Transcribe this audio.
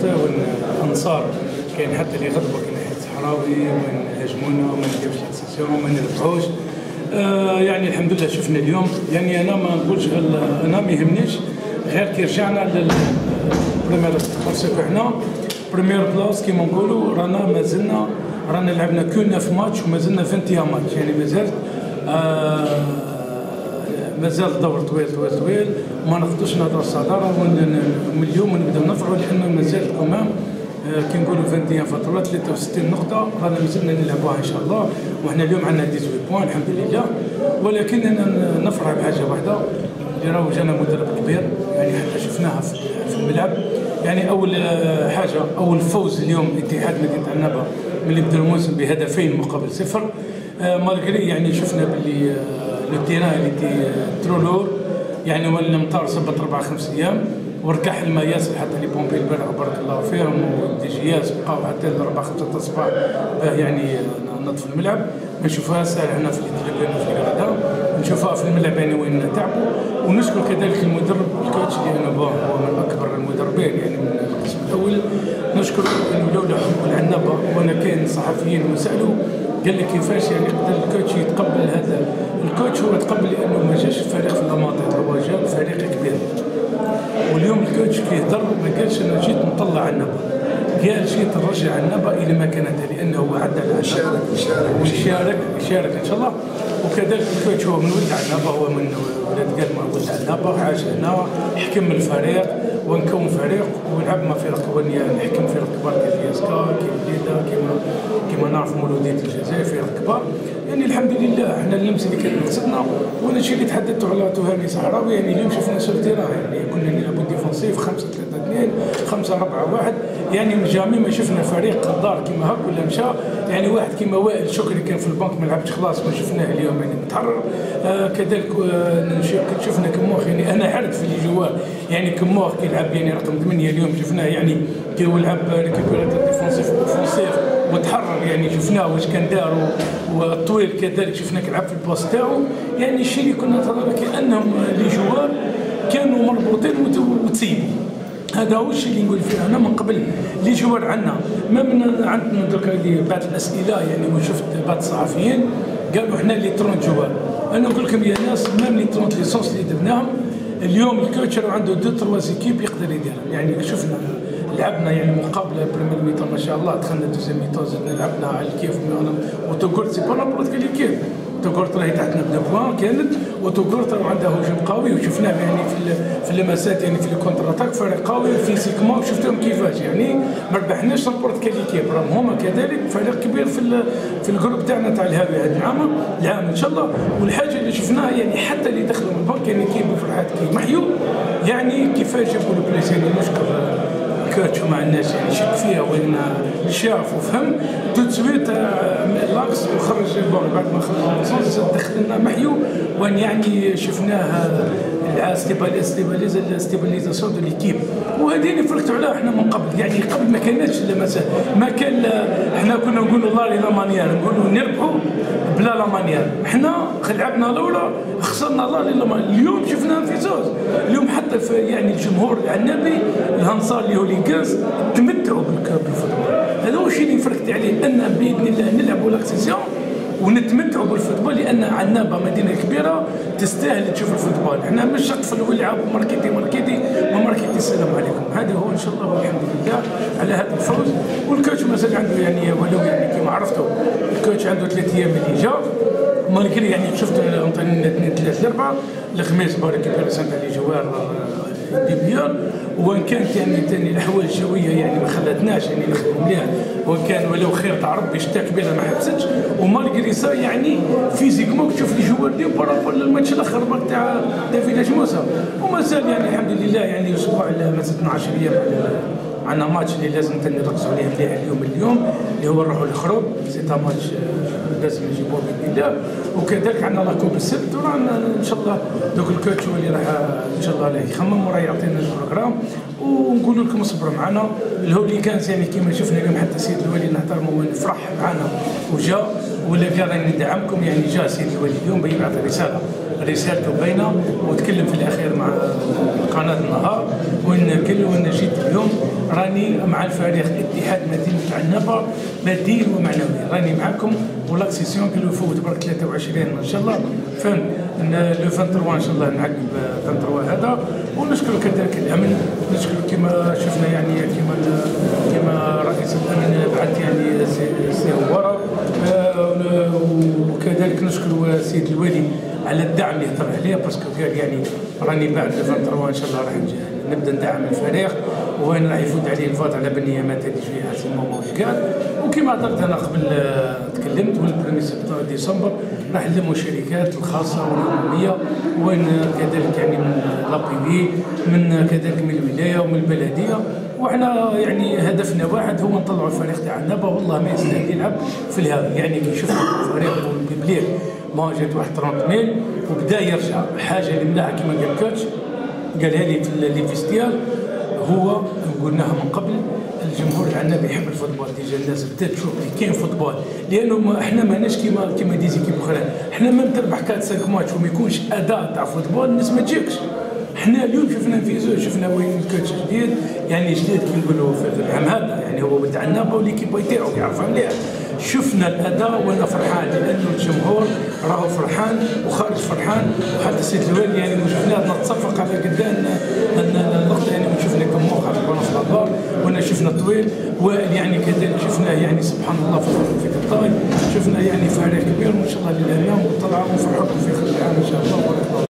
والانصار كاين حتى اللي غضبوا كاين حتى صحراوي وين هاجمونا وما نديروش الاكسسيون وما نربحوش. يعني الحمد لله شفنا اليوم، يعني انا ما نقولش انا ما يهمنيش غير كي رجعنا للبريمير باسكو حنا بريمير بلاص كيما نقولوا رانا لعبنا كل 9 ماتش ومازلنا 21 ماتش، يعني مازال الدور طويل وما نقدرش نهضروا الصداره من اليوم ونبداو نفرحوا لانه مازال كمان كي نقولوا 21 فترات 63 نقطه رانا مازلنا نلعبوها ان شاء الله، وحنا اليوم عندنا 18 بوان الحمد لله. ولكن انا نفرح بحاجه واحده اللي راهو جانا مدرب كبير، يعني حتى شفناها في الملعب. يعني اول فوز اليوم اتحاد مدينه عنابه ملي بدا الموسم بهدفين مقابل 0 مالغري، يعني شفنا باللي لو تيران اللي ترولور يعني ولا المطار صبت 4-5 ايام وركح الماء ياسر، حتى لي بومبي البارح بارك الله فيهم ودي جياس بقاو حتى 4-5 الصباح باه يعني نظف الملعب. ما نشوفوها ساهله هنا في التلفزيون في الغداء، نشوفوها في الملعب يعني وين تعبوا. ونشكر كذلك المدرب الكوتش لانه هو من اكبر المدربين يعني من القسم الاول. نشكر انه لولا حب العنابه وانا كاين صحفيين وسالوا قال لي كيفاش يعني يقدر الكوتش يتقبل هذا. الكوتش هو تقبل لانه ما جاش فريق في الاماطير، هو جا فريق كبير. واليوم الكوتش كيهضر ما قالش انا جيت نطلع عنابه، قال جيت نرجع عنابه الى مكانتها لانه هو عدى على يشارك ان شاء الله. وكذلك الكوتش هو من ولد عنابه، هو من ولاد قلمه ولد عنابه، عاش هنا حكم الفريق ونكون فريق ولعبنا فرق نحكم فرق كبار كالفياسكا كيف كيما نعرف مولوديه الجزائر فرق كبار. يعني الحمد لله احنا اللمسه اللي كانت نقصدنا. وانا الشيء اللي تحدثت على تهاني صحراوي، يعني اليوم شفنا سولتيرا يعني كنا نلعبوا ديفونسيف 5-3-2 5-4-1، يعني من جامي ما شفنا فريق قدار كيما هاك ولا مشى. يعني واحد كيما وائل شكري كان في البنك ما لعبش خلاص ما شفناه اليوم يعني متحرر. كذلك شفنا كموخ، يعني انا عرفت في اللي جواه يعني كموخ كيلعب يعني رقم 8 اليوم شفناه يعني كي هو لعب ريكوبيراتور ديفونسيف اوفونسيف وتحرر، يعني شفناه واش كان دار. والطويل كذلك شفناه كيلعب في البوست تاعو. يعني الشيء اللي كنا نتظاهر كانهم لي جوار كانوا مربوطين وتسيبوا. هذا هو الشيء اللي نقول فيه انا من قبل لي جوار عندنا. ما من عندنا درك اللي بعض الاسئله يعني وشفت بعض الصحفيين قالوا احنا اللي 30 جوار. انا نقول لكم يا ناس ميم لي 30 ليسونس اللي درناهم اليوم الكوتش عنده 2-3 ايكيب يقدر يديرهم. يعني شفنا لعبنا يعني مقابله بريمير ميطون ما شاء الله، دخلنا دوزيام ميطون زدنا لعبنا على الكيف. وتوغورت سي با نابورت كيل كيف، توغورت راهي تحتنا بوان كانت، وتوغورت عندها هجوم قوي وشفناه يعني في اللمسات يعني في الكونتر اتاك فريق قوي فيزيكمون شفتهم كيفاش يعني ما ربحناش نابورت كيل كيف. راهم هما كذلك فريق كبير في الجروب تاعنا تاع الهاوي هذا العام ان شاء الله. والحاجه اللي شفناها يعني حتى اللي دخلوا من البنك يعني كي بفرحات كي محيو يعني كيفاش جابوا البلايص. يعني نشكر كوتش مع الناس يعني شك فيها وين شاف وفهم تو سويت لاكس وخرج بعد ما خرج دخلنا محيو وين يعني شفناه ستيباليزاسيون دو ليكيب. وهذه اللي فرقتوا عليها احنا من قبل. يعني قبل ما كانتش ما كان احنا كنا نقولوا لا لا مانيير نقولوا نربحوا بلا لا مانيير. احنا لعبنا الاولى خسرنا لا لا مانيير. اليوم شفناها في زوز. اليوم حتى في يعني الجمهور العنابي الهنصار اللي هو ليكاز تمتعوا بالفوتبول. هذا هو الشيء اللي فرقت عليه ان باذن الله نلعبوا لاكسيسيون ونتمتعوا بالفوتبول لان عنابه مدينه كبيره تستاهل تشوف الفوتبول. احنا مش شرط في الولعه وماركيتي ما ماركيتي السلام عليكم. هذا هو ان شاء الله والحمد لله على هذا الفوز. والكوتش مازال عنده يعني ولو يعني كما عرفتوا الكوتش عنده 3 ايام اللي جا مالكري يعني شفت عطاني 2-3-4 الخميس بارك الله سنت على جوار ديبيان. وان كانت يعني ثاني الاحوال الجويه يعني ما خلتناش يعني نخدموا مليح، وان كان ولو خير تاع ربي شتاء كبيره ما حبستش. ومالغري سا يعني فيزيكمون تشوف لي جوار ديال بارابول الماتش الاخر تاع فيلاج موسى. ومازال يعني الحمد لله يعني اسبوع ما زدنا 10 ايام عندنا ماتش اللي لازم نركزوا عليه مليح اليوم اللي هو نروحوا للخروج. سي ماتش لازم نجيبوه باذن الله. وكذلك عندنا لاكوب السبت ورانا ان شاء الله دوك الكوتش هو اللي راح ان شاء الله يخمم وراه يعطينا البروغرام. ونقول لكم اصبروا معنا. الهولي كان يعني كما شفنا اليوم حتى السيد الولي نحترمه ونفرح معنا وجا ولا قال راني ندعمكم. يعني جا السيد الولي اليوم بيبعث رسالته باينه وتكلم في الاخير مع قناه النهار وان جيت اليوم راني مع الفريق الاتحاد مدينه عنابه ماديا ومعنويا، راني معكم ولاكسيسيون كي يفوت برك 23 ان شاء الله فهم لو 23 ان شاء الله نعقب 23 هذا. ونشكر كذلك الامن، نشكر كما شفنا يعني كما رئيس الامن بعث يعني سي ورا، وكذلك نشكر السيد الوالي على الدعم اللي طرح عليه، باسكو قال يعني راني بعد 23 ان شاء الله راح نبدا ندعم الفريق، وين راح يفوت عليه الفوت على بنيه ما تديش فيها حسين موموش قال. وكما هضرت انا قبل تكلمت والبريمي ديسمبر راح نلموا الشركات الخاصه والعموميه، وين كذلك يعني من لابيبي من كذلك من الولايه ومن البلديه، وحنا يعني هدفنا واحد هو نطلعوا الفريق تاع عنابه، والله ما يستاهل يلعب في الهواء. يعني كي شفنا الفريق بليغ ما جات واحد 30 ميل وبدا يرجع، حاجه اللي ملاحه كما قال الكوتش قالها لي في ليفيستيال، هو قلناها من قبل الجمهور العنابي يحب الفوتبول، ديجا الناس بدات تشوف كاين فوتبول، لانه احنا ماناش كيما دي زيكيب اخرى، احنا ما تربح 4 5 ماتش وما يكونش اداء تاع فوتبول الناس ما تجيكش. احنا اليوم شفنا فيزو، شفنا وين كوتش جديد يعني جديد كي نقولوا في العام هذا، يعني هو ولد عنابه وليكيب تاعو يعرفها مليح. شفنا الاداء وانا فرحان لانه الجمهور راهو فرحان وخارج فرحان، وحتى السيد الوالي يعني شفناه نتصفق على قدام النقطه، يعني شفنا كم موقع في الدار وانا شفنا طويل، ويعني كذلك شفنا يعني سبحان الله في قطاي شفنا يعني فريق كبير وان شاء الله للامام وطلعوا ونفرحكم في خلال العام ان شاء الله.